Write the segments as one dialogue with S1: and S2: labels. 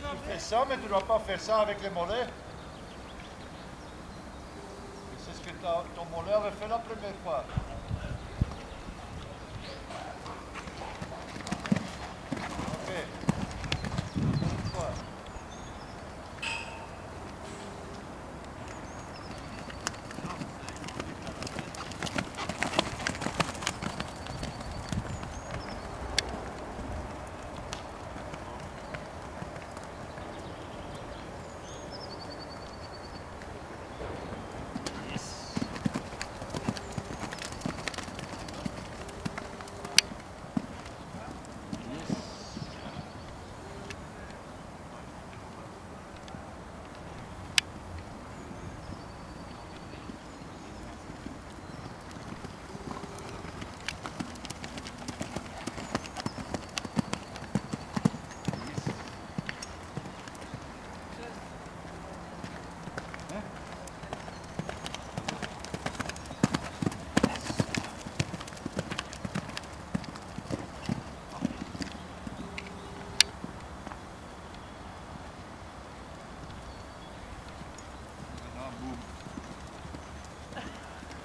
S1: Tu fais ça, mais tu ne dois pas faire ça avec les mollets. C'est ce que ton mollet avait fait la première fois. Ok. Une fois.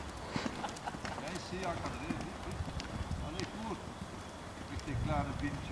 S1: Allez, goed. Met die kleine bintjes.